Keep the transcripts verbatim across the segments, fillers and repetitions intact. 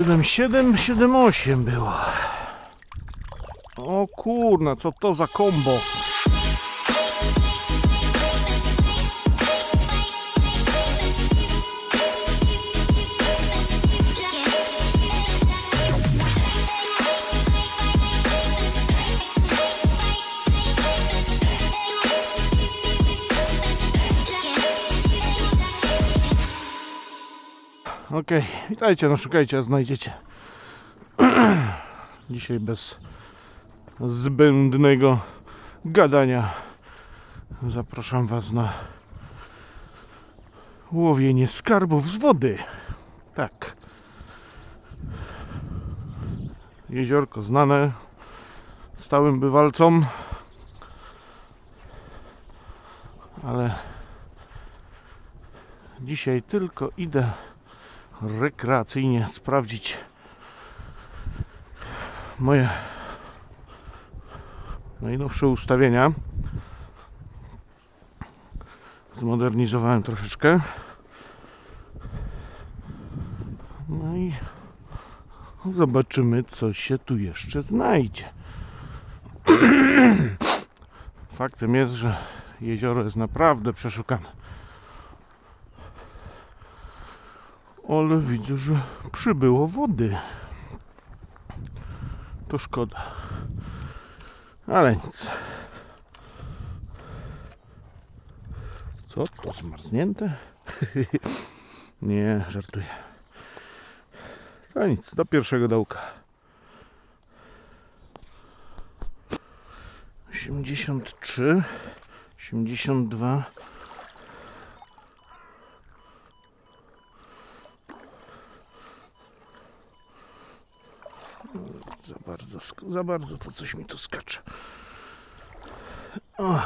siedem siedem, siedem osiem było. O kurna, co to za kombo. Okej, okay. Witajcie, no szukajcie, a znajdziecie. Dzisiaj bez zbędnego gadania zapraszam was na łowienie skarbów z wody. Tak. Jeziorko znane stałym bywalcom, ale dzisiaj tylko idę rekreacyjnie sprawdzić moje najnowsze ustawienia. Zmodernizowałem troszeczkę. No i zobaczymy, co się tu jeszcze znajdzie. Faktem jest, że jezioro jest naprawdę przeszukane. Ale widzę, że przybyło wody. To szkoda. Ale nic. Co? To zmarznięte? Nie, żartuję. To nic, do pierwszego dołka. osiemdziesiąt trzy, osiemdziesiąt dwa. Za bardzo, za bardzo to coś mi tu skacze. O.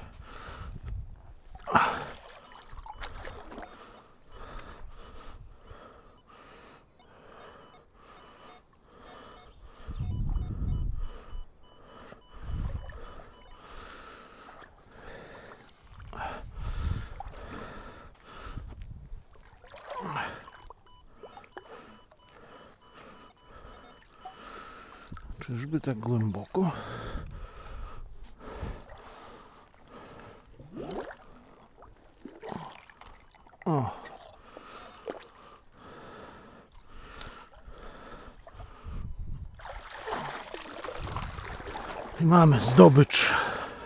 Czyżby tak głęboko? O. I mamy zdobycz.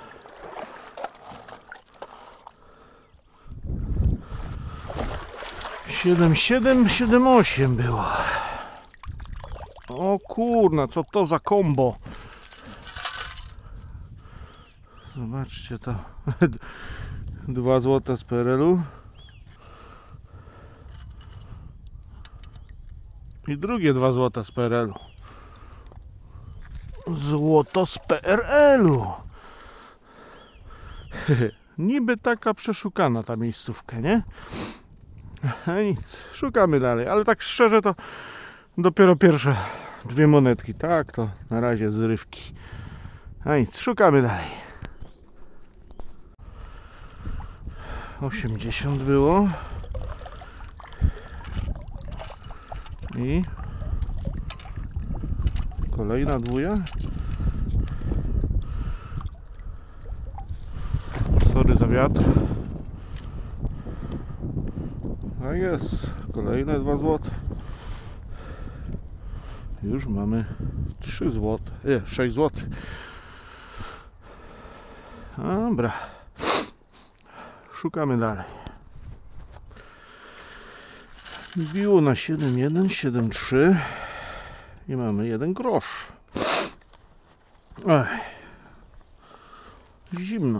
siedem siedem, siedem osiem było. O kurna, co to za kombo. Zobaczcie to. Dwa złote z P R L-u. I drugie dwa złote z P R L-u. Złoto z P R L-u. Niby taka przeszukana ta miejscówka, nie? A nic, szukamy dalej, ale tak szczerze to dopiero pierwsze dwie monetki, tak to na razie zrywki. A nic, szukamy dalej. osiemdziesiąt było. I kolejna dwuja. Sorry za wiatr. A jest, kolejne dwa złote. Już mamy trzy złote, nie, sześć złotych. Dobra. Szukamy dalej. Biło na siedem jeden, siedem trzy i mamy jeden grosz. Ech. Zimno.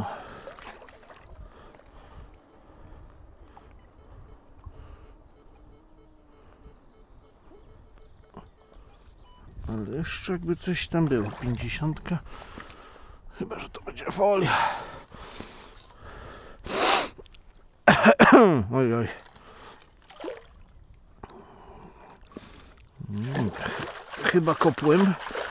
Ale jeszcze jakby coś tam było. Pięćdziesiątka. Chyba, że to będzie folia. Oj, oj. Hmm. Chyba kopłem.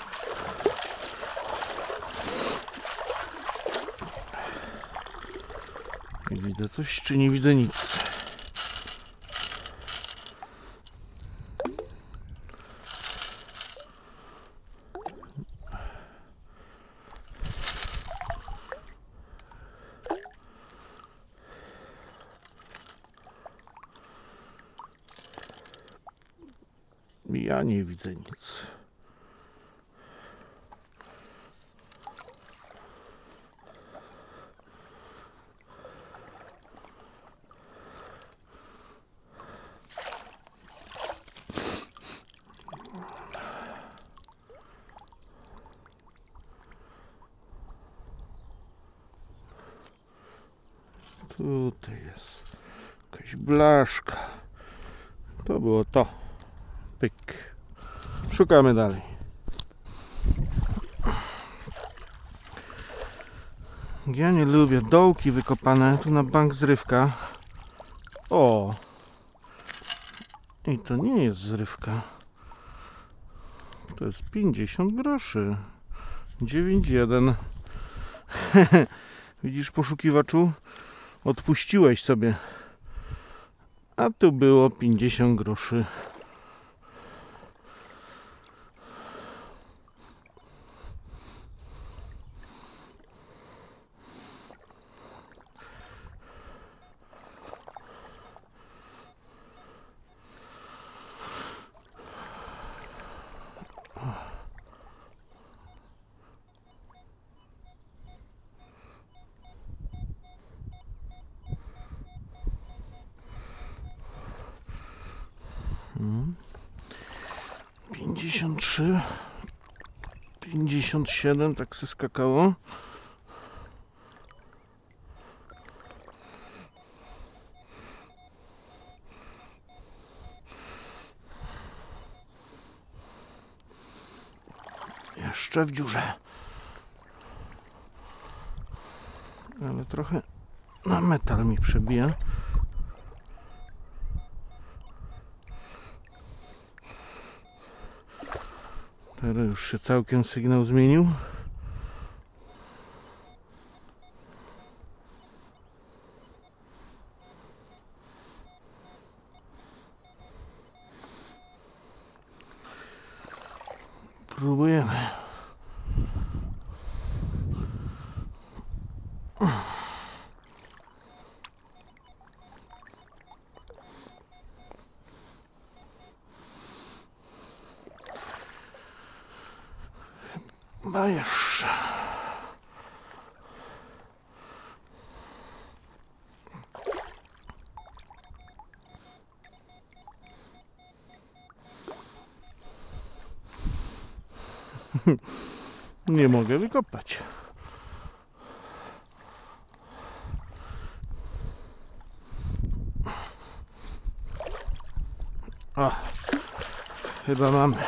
Nie widzę coś, czy nie widzę nic? Ja nie widzę nic. Tutaj jest jakaś blaszka. To było to. Pyk. Szukamy dalej. Ja nie lubię dołki wykopane. Tu na bank zrywka. O! I to nie jest zrywka. To jest pięćdziesiąt groszy. dziewięć jeden. Widzisz, poszukiwaczu? Odpuściłeś sobie. A tu było pięćdziesiąt groszy. pięćdziesiąt trzy, pięćdziesiąt siedem, tak se skakało. Jeszcze w dziurze. Ale trochę na metal mi przebija. Teraz już się całkiem sygnał zmienił. Próbujemy. Chyba jeszcze. Nie mogę wykopać. O, chyba mamy.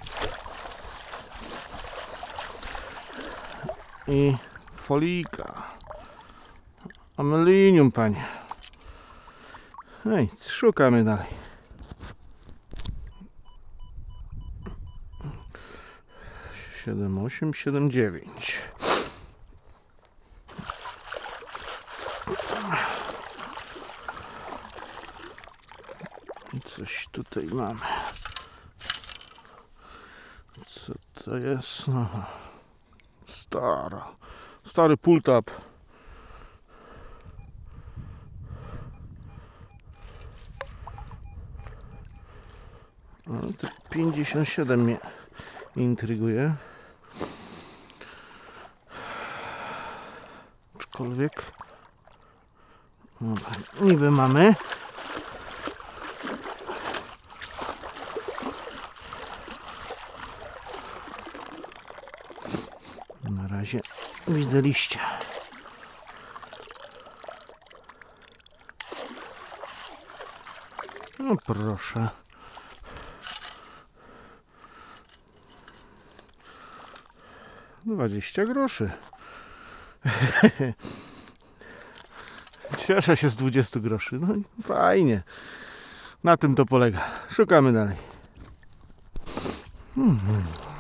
I folika. Amelinium, panie. No nic, szukamy dalej. siedem osiem, siedem dziewięć. Coś tutaj mamy. Co to jest? Aha. Stara. Stary pull-tab. No, to pięćdziesiąt siedem mnie intryguje. Aczkolwiek dobra, niby mamy. Na razie widzę liście. No proszę. dwadzieścia groszy. Cieszę się z dwudziestu groszy. No i fajnie. Na tym to polega. Szukamy dalej. Hmm.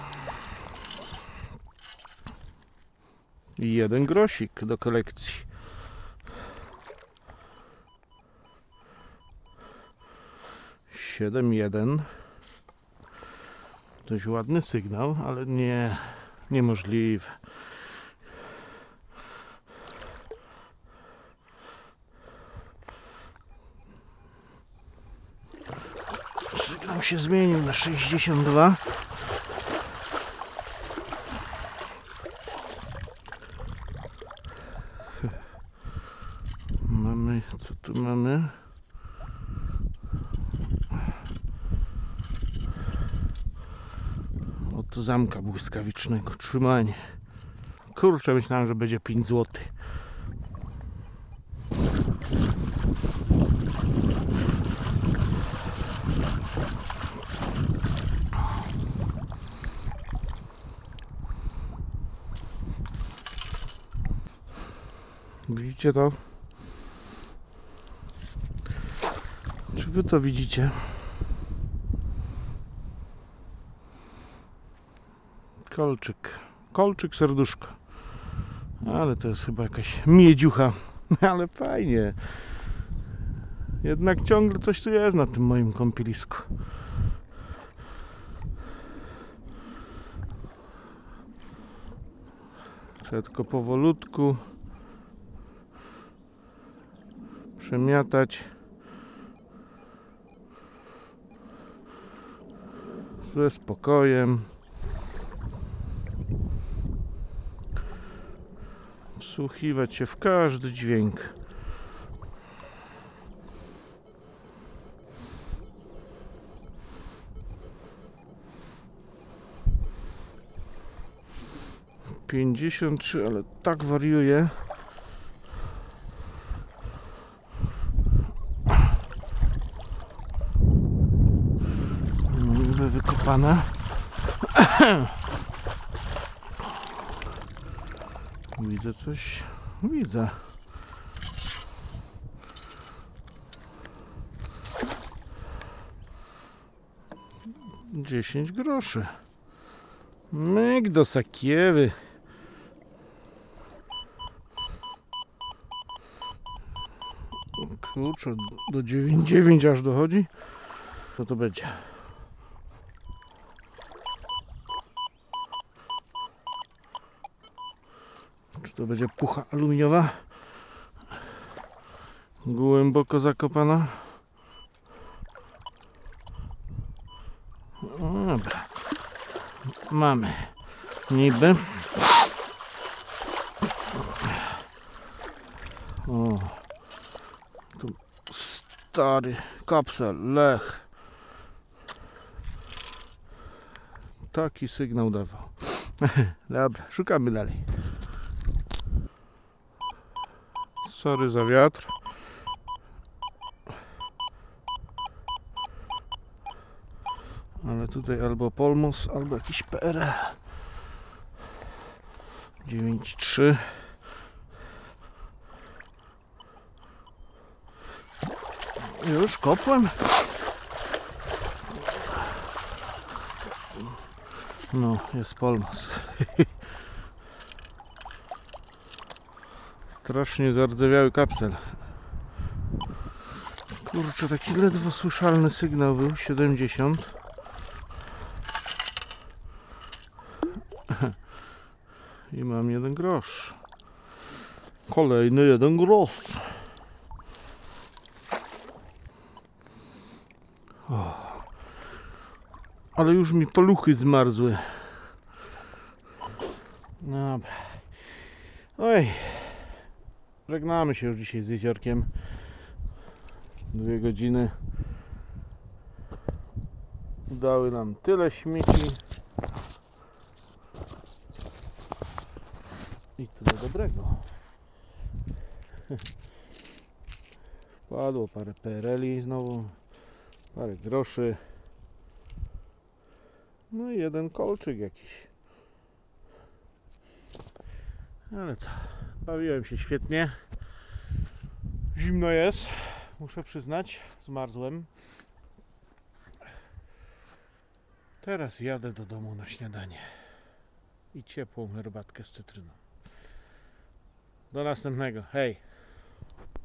Jeden grosik do kolekcji. siedem jeden. Dość ładny sygnał, ale nie, niemożliwe. Sygnał się zmienił na sześćdziesiąt dwa. Mamy, co tu mamy? Od zamka błyskawicznego, trzymanie. Kurczę, myślałem, że będzie pięć złotych. Widzicie to? Czy wy to widzicie? Kolczyk. Kolczyk serduszko. Ale to jest chyba jakaś miedziucha. Ale fajnie. Jednak ciągle coś tu jest na tym moim kąpielisku. Trzeba tylko powolutku przemiatać ze spokojem, wsłuchiwać się w każdy dźwięk. pięćdziesiąt trzy, ale tak wariuje. Niby wykopane. Widzę coś. Widzę. dziesięć groszy. Myk do sakiewy. Kurczę, do dziewięć dziewięć aż dochodzi. Co to będzie? Czy to będzie pucha aluminiowa? Głęboko zakopana. No dobra. Mamy niby. O, tu stary kapsel, Lech. Taki sygnał dawał. Dobra, szukamy dalej. Sorry za wiatr. Ale tutaj albo Polmos, albo jakiś P R L. dziewięć trzy. Już kopłem. No, jest Polmos. Strasznie zardzewiały kapsel. Kurczę, taki ledwo słyszalny sygnał był. siedemdziesiąt. I mam jeden grosz. Kolejny jeden grosz. O. Ale już mi paluchy zmarzły. Dobra. Oj. Żegnamy się już dzisiaj z jeziorkiem. Dwie godziny dały nam tyle śmieci i tyle dobrego. Wpadło parę P R L i znowu, parę groszy, no i jeden kolczyk jakiś. Ale co, bawiłem się świetnie. Zimno jest, muszę przyznać, zmarzłem. Teraz jadę do domu na śniadanie i ciepłą herbatkę z cytryną. Do następnego, hej!